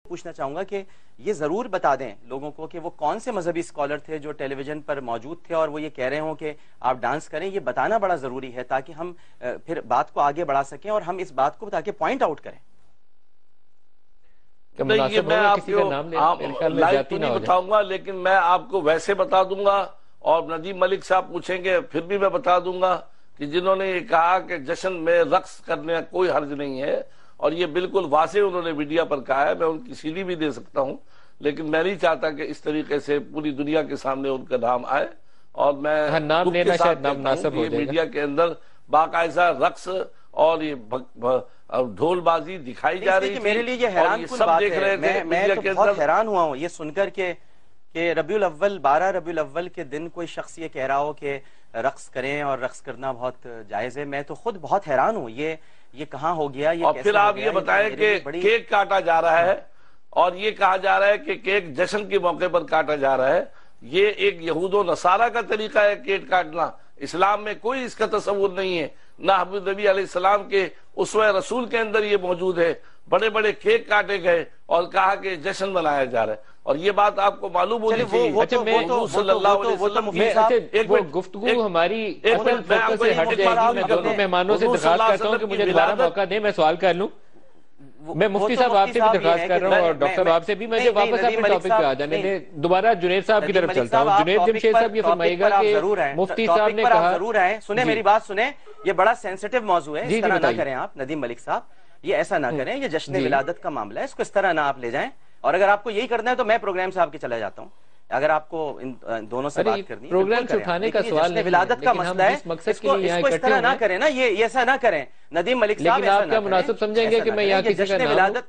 پوچھنا چاہوں گا کہ یہ ضرور بتا دیں لوگوں کو کہ وہ کون سے مذہبی اسکالر تھے جو ٹیلی ویژن پر موجود تھے اور وہ یہ کہہ رہے ہوں کہ آپ ڈانس کریں. یہ بتانا بڑا ضروری ہے تاکہ ہم پھر بات کو آگے بڑھا سکیں اور ہم اس بات کو تاکہ پوائنٹ آؤٹ کریں. میں آپ کو لائیو تو نہیں بتاؤں گا، لیکن میں آپ کو ویسے بتا دوں گا، اور ندیم ملک صاحب پوچھیں گے پھر بھی میں بتا دوں گا کہ جنہوں نے یہ کہا کہ جشن میں رقص کرنے کا کوئی حرج نہیں ہے، اور یہ بالکل واضح انہوں نے میڈیا پر کہا ہے. میں ان کی CD بھی دے سکتا ہوں، لیکن میں نہیں چاہتا کہ اس طریقے سے پوری دنیا کے سامنے ان کا نام آئے. اور میں نام لینا شاید نامناسب ہو جائے گا. میڈیا کے اندر باقاعدہ رقص اور یہ ڈھول بازی دکھائی جا رہی تھی. میرے لیے یہ حیران کن بات ہے. میں تو بہت حیران ہوا ہوں یہ سن کر کہ ربیع الاول 12 ربیع الاول کے دن کوئی شخص یہ کہہ رہا ہو کہ رقص کریں اور رقص کرنا بہت جائز ہے. میں تو خود بہت حیران ہوں یہ کہاں ہو گیا. اور پھر آپ یہ بتائیں کہ کیک کاٹا جا رہا ہے اور یہ کہا جا رہا ہے کہ کیک جشن کے موقع پر کاٹا جا رہا ہے. یہ ایک یہود و نصارہ کا طریقہ ہے کیک کاٹنا. اسلام میں کوئی اس کا تصور نہیں ہے، نہ حضرت نبی علیہ السلام کے اسوہ رسول کے اندر یہ موجود ہے. بڑے بڑے کیک کاٹے گئے اور کہا کہ جشن منایا جا رہا ہے، اور یہ بات آپ کو معلوم ہونی چاہیے. صلی اللہ علیہ وسلم گفتگو ہماری اصل فوکس سے ہٹ جائے گی. میں دونوں مہمانوں سے درخواست کرتا ہوں کہ مجھے دوبارہ موقع دیں، میں سوال کر لوں. میں مفتی صاحب آپ سے بھی درخواست کر رہا ہوں اور ڈاکٹر صاحب آپ سے بھی. مجھے واپس اپنے ٹاپک پہ آ جانے دیں. دوبارہ جنید صاحب کی طرف چلتا ہوں. جنید جمشید صاحب یہ فرمائے گا کہ مفتی صاحب نے کہا ضرور آئے. سنیں میری بات سنیں، یہ بڑا سینسٹیو موضوع ہے. اس طرح نہ کریں آپ ندیم ملک صاحب، یہ ایسا نہ کریں. یہ جشن ولادت کا معاملہ ہے، اس کو اس طرح نہ آپ لے جائیں. اور اگر آپ کو یہی کرنا ہے تو میں پروگرام سے آپ کے چلا جاتا ہوں. اگر آپ کو ان دونوں سے بات کرنی ہے پروگرام سے اٹھانے کا سوال نہیں ہے، ولادت کا مسئلہ ہے، اس کو اس طرح نہ کریں نا. یہ ایسا نہ کریں ندیم ملک صاحب. لیکن آپ کیا مناسب سمجھیں گے کہ میں یہاں کسی کا نام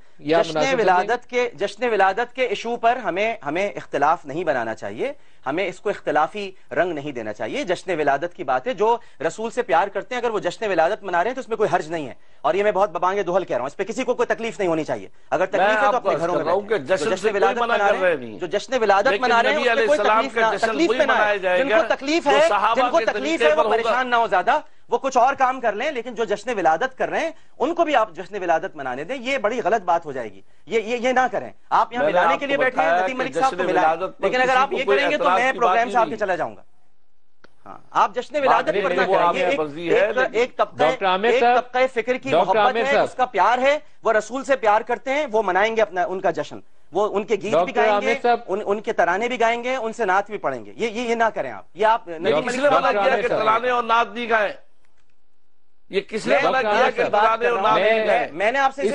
جشن ولادت کے ایشو پر ہمیں اختلاف نہیں بنانا چاہیے. ہمیں اس کو اختلافی رنگ نہیں دینا چاہیے. جشن ولادت کی بات ہے، جو رسول سے پیار کرتے ہیں اگر وہ جشن ولادت منا رہے ہیں تو اس میں کوئی حرج نہیں ہے. اور یہ میں بہت ببانگ دوہل کہہ رہا ہوں، اس پہ کسی کو کوئی تکلیف نہیں ہونی چاہیے. اگر تکلیف ہے تو اپنے گھروں میں جشن ولادت منا رہے ہیں، جو جشن ولادت منا رہے ہیں کوئی تکلیف پہ نہ آئے. جن کو تکلیف ہے وہ پریشان نہ ہو زیادہ، وہ کچھ اور کام کر لیں. لیکن جو جشن ولادت کر رہے ہیں ان کو بھی آپ جشن ولادت منانے دیں. یہ بڑی غلط بات ہو جائے گی. یہ نہ کریں. آپ یہاں ملانے کے لیے بیٹھے ہیں ندیم ملک صاحب کو ملائیں، لیکن اگر آپ یہ کریں گے تو میں پروگرام سے آپ کے چلا جاؤں گا. آپ جشن ولادت پر نہ کریں. ایک طبقہ فکر کی محبت ہے، اس کا پیار ہے، وہ رسول سے پیار کرتے ہیں، وہ منائیں گے اپنا ان کا جشن. وہ ان کے گیت بھی گائیں گے، ان کے ترانے بھی گائیں گے، ان سے نعت بھی پڑھیں گے. یہ نہ کریں آپ. یہ آپ ترانے اور نعت نہیں گائیں. یہ کس نے منع کیا کہ ترانے اور نعت نہیں گائیں؟ میں نے آپ سے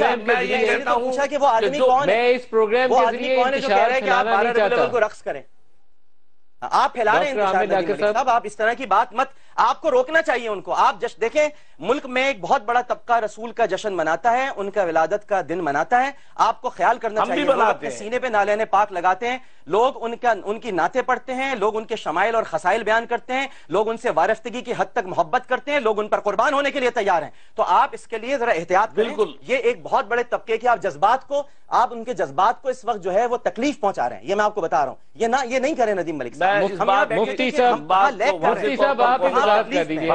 پوچھا کہ وہ آدمی کون ہے. میں اس پروگرام کے ذریعے انتشار پھیلانا نہیں چاہتا. کو رقص کریں. آپ پھیلا رہے ہیں صاحب، آپ اس طرح کی بات مت. آپ کو روکنا چاہیے ان کو. آپ جشن دیکھیں، ملک میں ایک بہت بڑا طبقہ رسول کا جشن مناتا ہے، ان کا ولادت کا دن مناتا ہے. آپ کو خیال کرنا چاہیے. لوگ اپنے سینے پہ نالین پاک لگاتے ہیں، لوگ ان کی نعتیں پڑھتے ہیں، لوگ ان کے شمائل اور خصائل بیان کرتے ہیں، لوگ ان سے وارفتگی کی حد تک محبت کرتے ہیں، لوگ ان پر قربان ہونے کے لیے تیار ہیں. تو آپ اس کے لیے ذرا احتیاط کریں. یہ ایک بہت بڑے طبقے کے آپ ان کے جذبات کو اس وقت جو ہے وہ تکلیف پہنچا رہے ہیں. یہ میں آپ کو بتا رہا ہوں. یہ نہیں کریں ندیم ملک صاحب. مفتی صاحب آپ وضاحت کر دیجیے.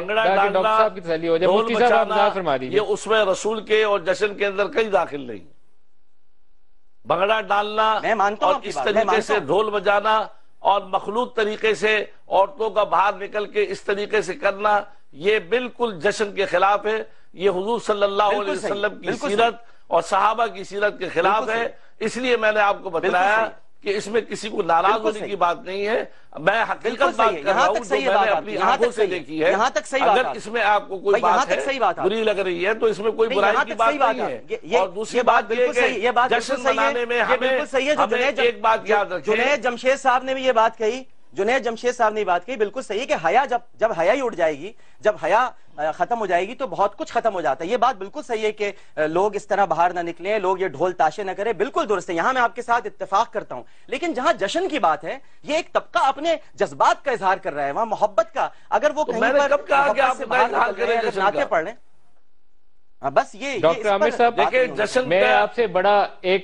یہ اسوہ رسول کے اور جشن کے اندر کہیں داخل نہیں. بھنگڑا ڈالنا اور اس طریقے سے ڈھول بجانا اور مخلوط طریقے سے عورتوں کا باہر نکل کے اس طریقے سے کرنا، یہ بالکل جشن کے خلاف ہے. یہ حضور صلی اللہ علیہ وسلم کی سیرت اور صحابہ کی سیرت کے خلاف ہے. اس لیے میں نے آپ کو بتلایا کہ اس میں کسی کو ناراض ہونے کی بات نہیں ہے. میں حقیقت بات کر رہا ہوں جو میں نے اپنی آنکھوں سے دیکھی ہے. اگر اس میں آپ کو کوئی بات ہے بری لگ رہی ہے تو اس میں کوئی برائی کی بات نہیں ہے. اور دوسری بات یہ کہ جشن منانے میں ہمیں ایک بات یاد رکھیں. جنید جمشید صاحب نے بھی یہ بات کہی. بالکل صحیح کہ حیا جب حیا ہی اٹھ جائے گی، جب حیا ختم ہو جائے گی تو بہت کچھ ختم ہو جاتا ہے. یہ بات بالکل صحیح ہے کہ لوگ اس طرح باہر نہ نکلیں، لوگ یہ ڈھول تاشے نہ کریں. بالکل درست ہے، یہاں میں آپ کے ساتھ اتفاق کرتا ہوں. لیکن جہاں جشن کی بات ہے، یہ ایک طبقہ اپنے جذبات کا اظہار کر رہا ہے، وہاں محبت کا. اگر وہ کہیں پر نعتیں پڑھ لیں، بس یہ ڈاکٹر عامر صاحب، میں آپ سے بڑا ایک